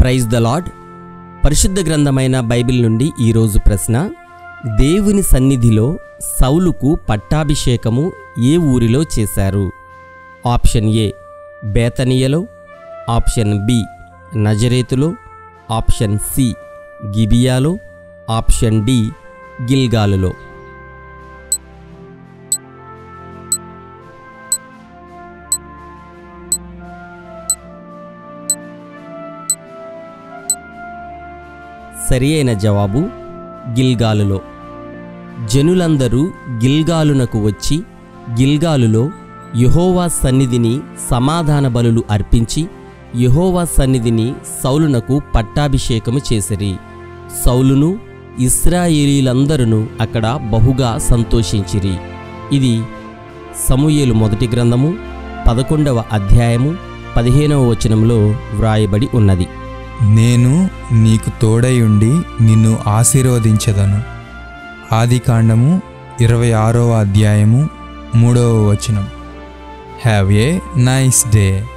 Praise the lord. పరిశుద్ధ గ్రంథమైన Bible నుండి ఈరోజు ప్రశ్న: దేవుని సన్నిధిలో సౌలుకు పట్టాభిషేకము ఏ ఊరిలో చేశారు? ఆప్షన్ ఏ బేతనియలో, ఆప్షన్ బి నజరేతులో, ఆప్షన్ సి గిబియాలో, ఆప్షన్ డి గిల్గాలులో. సరి అయిన జవాబు గిల్గాలులో. జనులందరూ గిల్గాలునకు వచ్చి గిల్గాలులో యెహోవా సన్నిధిని సమాధాన బలులు అర్పించి యెహోవా సన్నిధిని సౌలునకు పట్టాభిషేకము చేసిరి. సౌలును ఇశ్రాయేలీలందరూ అక్కడ బహుగా సంతోషించిరి. ఇది సమూయేలు మొదటి గ్రంథము 11వ అధ్యాయము 15వ వచనంలో వ్రాయబడి ఉన్నది. నేను నీకు తోడయుండి నిన్ను ఆశీర్వదించెదను. ఆదికాండము 26వ అధ్యాయము 3వ వచనం. Have a nice day.